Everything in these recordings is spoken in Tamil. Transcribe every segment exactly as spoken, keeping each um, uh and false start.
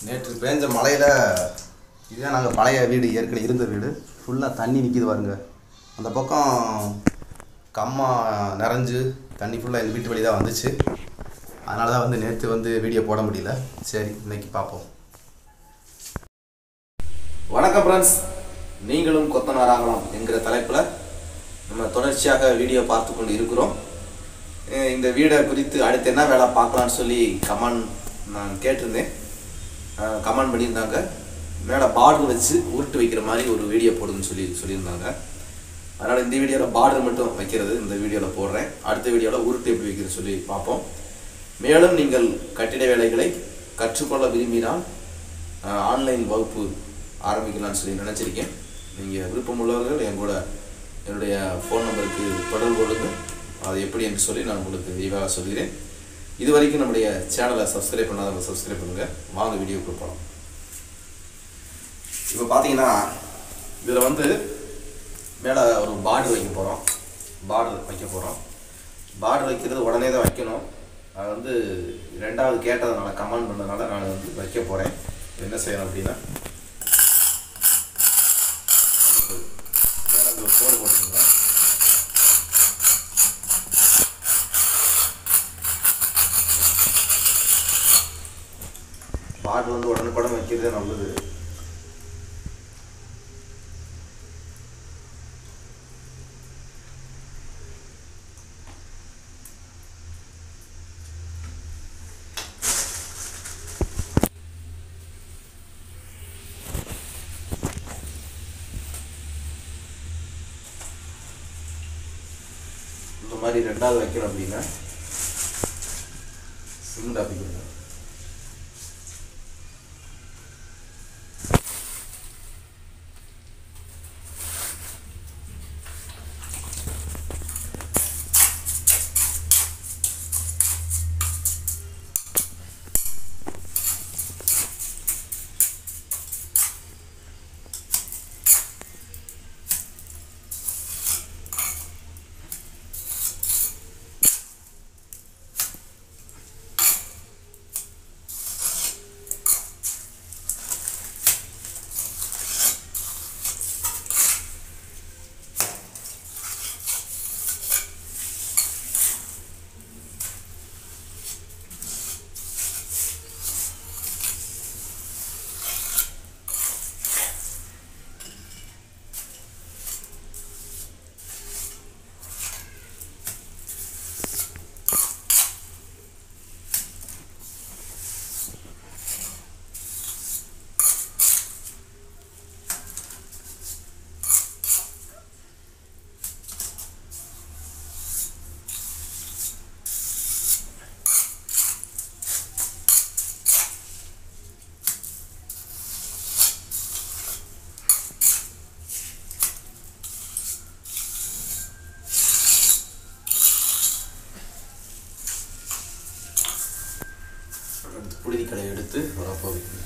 நேற்று பேஞ்ச மழையில் இதுதான் நாங்கள் பழைய வீடு ஏற்கனவே இருந்த வீடு ஃபுல்லாக தண்ணி நிற்கிது பாருங்க. அந்த பக்கம் கம்மா நிறைஞ்சு தண்ணி ஃபுல்லாக எங்கள் வீட்டு வழி தான் வந்துச்சு. அதனால தான் வந்து நேற்று வந்து வீடியோ போட முடியல. சரி, இன்னைக்கு பார்ப்போம். வணக்கம் ஃப்ரெண்ட்ஸ், நீங்களும் கொத்தனாராகலாம் என்கிற தலைப்பில் நம்ம தொடர்ச்சியாக வீடியோ பார்த்து கொண்டு இருக்கிறோம். இந்த வீடை குறித்து அடுத்து என்ன வேலை பார்க்கலான்னு சொல்லி கமெண்ட் நான் கேட்டிருந்தேன். கமெண்ட் பண்ணியிருந்தாங்க, மேலே பார்டர் வச்சு உருட்டு வைக்கிற மாதிரி ஒரு வீடியோ போடுன்னு சொல்லி சொல்லியிருந்தாங்க. அதனால் இந்த வீடியோவில் பார்டர் மட்டும் வைக்கிறது இந்த வீடியோவில் போடுறேன். அடுத்த வீடியோவில் உருட்டு எப்படி வைக்கிறது சொல்லி பார்ப்போம். மேலும் நீங்கள் கட்டிட வேலைகளை கற்றுக்கொள்ள விரும்பினால் ஆன்லைன் வகுப்பு ஆரம்பிக்கலாம்னு சொல்லி நினச்சிருக்கேன். நீங்கள் விருப்பம் உள்ளவர்கள் என் கூட என்னுடைய ஃபோன் நம்பருக்கு தொடர்பு கொள்ளுங்கள். அது எப்படி என்று சொல்லி நான் உங்களுக்கு விரிவாக சொல்கிறேன். இது வரைக்கும் நம்முடைய சேனலை சப்ஸ்கிரைப் பண்ணாதவங்க சப்ஸ்கிரைப் பண்ணுங்கள். வாங்க வீடியோக்கு போகலாம். இப்போ பார்த்தீங்கன்னா இதில் வந்து மேலே ஒரு பார்டர் வைக்க போகிறோம். பார்டர் வைக்க போகிறோம். பார்டர் வைக்கிறது உடனே தான் வைக்கணும். அது வந்து ரெண்டாவது கேட்டதுனால கமெண்ட் பண்ணதுனால நான் வந்து வைக்க போகிறேன். என்ன செய்யணும் அப்படின்னா, மேலே ஒரு கோடு போட்டுருங்க. பார்டர் வந்து உடனுக்குடன் வைக்கிறதே நல்லது. இந்த மாதிரி ரெண்டாவது வைக்கணும் அப்படின்னா சிமெண்ட் ஆப்பிக்கணும். புழுதி கடையை எடுத்து வரப்போ வைக்கணும்.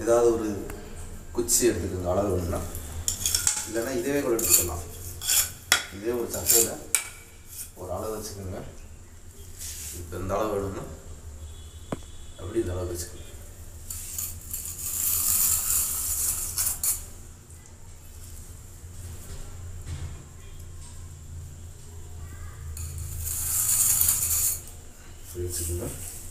ஏதாவது ஒரு குச்சி எடுத்துக்கோங்க அளவு வேணும்னா, இல்லைன்னா இதே கூட எடுத்துக்கலாம். இதே ஒரு சக்கையில் ஒரு அளவு வச்சுக்கோங்க. இப்போ இந்த அளவு வேணும்னா அப்படி இந்த அளவு வச்சுக்கோங்க. வச்சுக்கோங்க.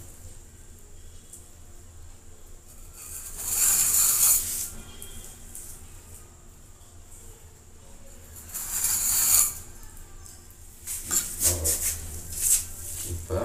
இப்போ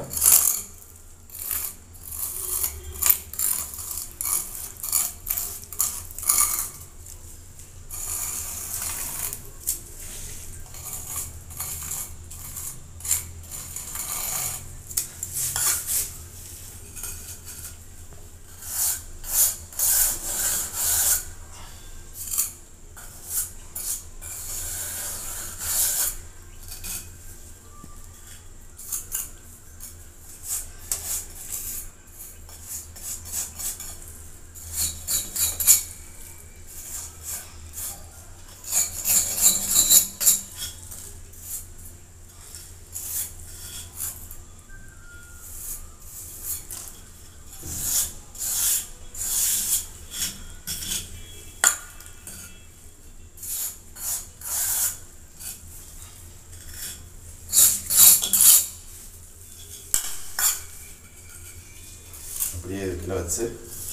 அப்படியே இதுக்குள்ள வச்சு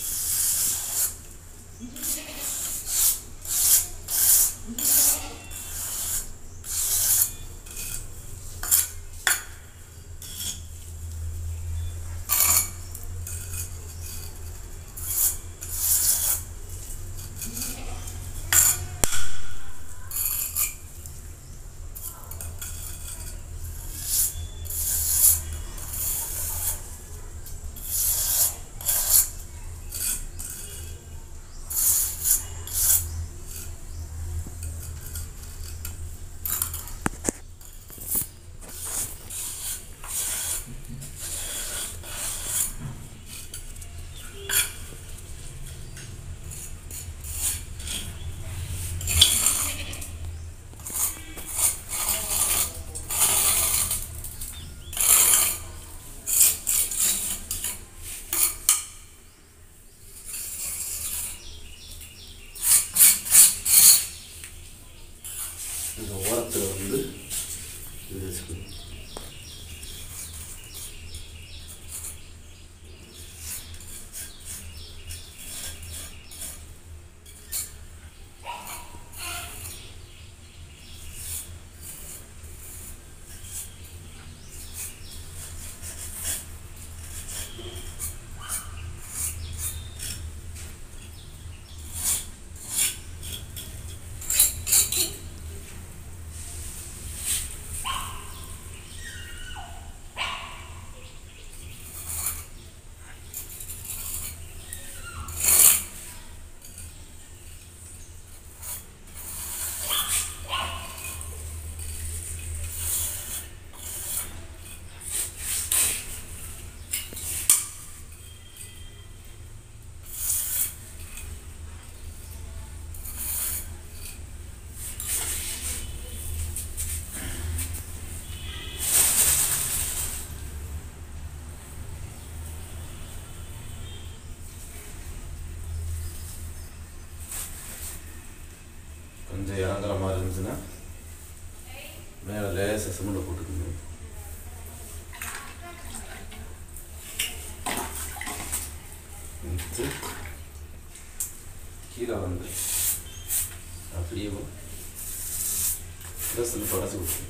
இந்த ஓரத்தில் வந்து இது வச்சுக்கணும். கொஞ்சம் இறங்குற மாதிரி இருந்துச்சுன்னா மேலே லேசாக சிமெண்ட்டை போட்டுக்கணும். கீழே வந்து அப்படியே ப்ளஸ் வந்து படைச்சி கொடுக்கணும்.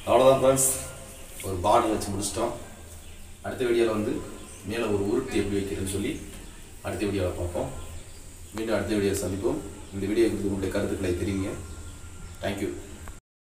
அவ்வளோதான் ஃப்ரெண்ட்ஸ், ஒரு பாடி வச்சு முடிச்சிட்டோம். அடுத்த வீடியோவில் வந்து மேலே ஒரு உருட்டு எப்படி வைக்கிறதுன்னு சொல்லி அடுத்த வீடியோவில் பார்ப்போம். மீண்டும் அடுத்த வீடியோவை சந்திப்போம். இந்த வீடியோ குறித்து உங்களுடைய கருத்துக்களை தெரிவிங்க. தேங்க்யூ.